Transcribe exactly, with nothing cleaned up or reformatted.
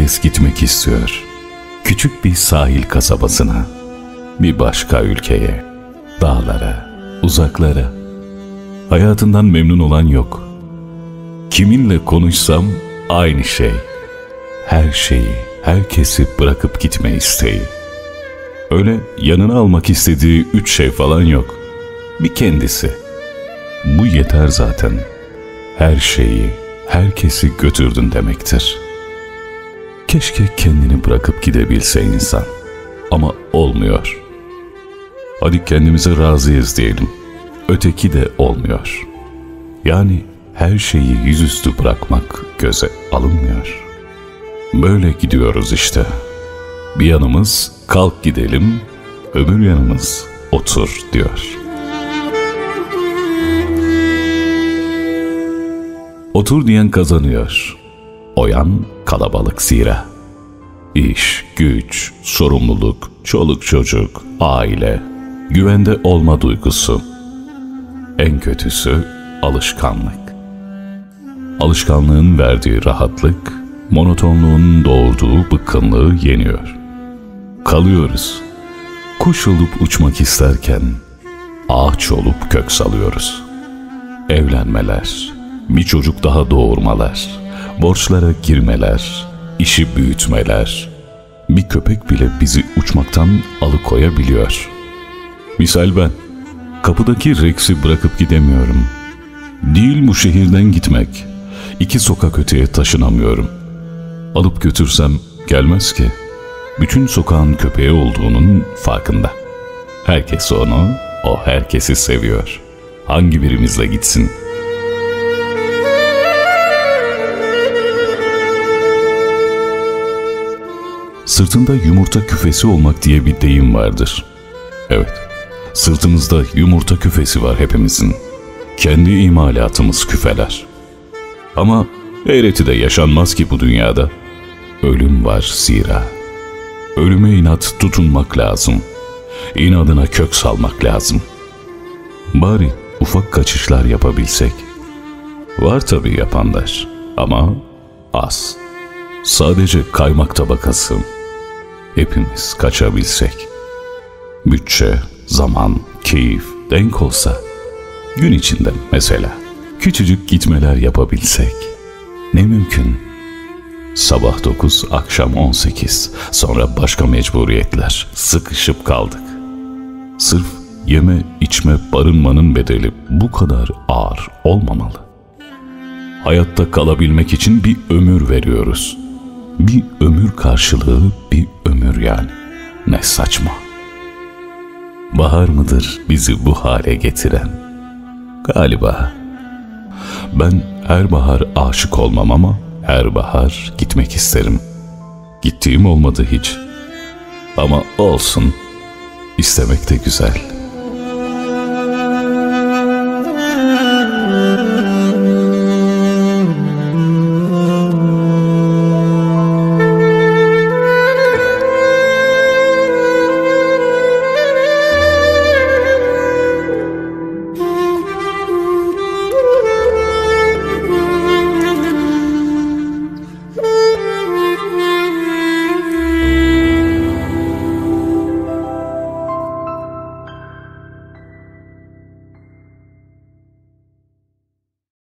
Herkes gitmek istiyor. Küçük bir sahil kasabasına, bir başka ülkeye, dağlara, uzaklara. Hayatından memnun olan yok. Kiminle konuşsam aynı şey. Her şeyi, herkesi bırakıp gitme isteği. Öyle yanına almak istediği üç şey falan yok. Bir kendisi. Bu yeter zaten. Her şeyi, herkesi götürdün demektir. Keşke kendini bırakıp gidebilse insan. Ama olmuyor. Hadi kendimize razıyız diyelim. Öteki de olmuyor. Yani her şeyi yüzüstü bırakmak göze alınmıyor. Böyle gidiyoruz işte. Bir yanımız kalk gidelim, öbür yanımız otur diyor. Otur diyen kazanıyor. Oyan kalabalık zira. İş, güç, sorumluluk, çoluk çocuk, aile, güvende olma duygusu. En kötüsü alışkanlık. Alışkanlığın verdiği rahatlık, monotonluğun doğurduğu bıkkınlığı yeniyor. Kalıyoruz. Kuş olup uçmak isterken ağaç olup kök salıyoruz. Evlenmeler, bir çocuk daha doğurmalar, borçlara girmeler, işi büyütmeler. Bir köpek bile bizi uçmaktan alıkoyabiliyor. Misal ben, kapıdaki Rex'i bırakıp gidemiyorum. Değil bu şehirden gitmek. İki sokak öteye taşınamıyorum. Alıp götürsem gelmez ki. Bütün sokağın köpeği olduğunun farkında. Herkes onu, o herkesi seviyor. Hangi birimizle gitsin? Sırtında yumurta küfesi olmak diye bir deyim vardır. Evet, sırtımızda yumurta küfesi var hepimizin. Kendi imalatımız küfeler. Ama eğreti de yaşanmaz ki bu dünyada. Ölüm var zira. Ölüme inat tutunmak lazım. İnadına kök salmak lazım. Bari ufak kaçışlar yapabilsek. Var tabii yapanlar ama az. Sadece kaymak tabakası. Hepimiz kaçabilsek. Bütçe, zaman, keyif denk olsa. Gün içinde mesela küçücük gitmeler yapabilsek. Ne mümkün. Sabah dokuz, akşam on sekiz. Sonra başka mecburiyetler. Sıkışıp kaldık. Sırf yeme, içme, barınmanın bedeli bu kadar ağır olmamalı. Hayatta kalabilmek için bir ömür veriyoruz. Bir ömür karşılığı bir ömür yani. Ne saçma. Bahar mıdır bizi bu hale getiren? Galiba. Ben her bahar aşık olmam ama her bahar gitmek isterim. Gittiğim olmadı hiç. Ama olsun. İstemek de güzel.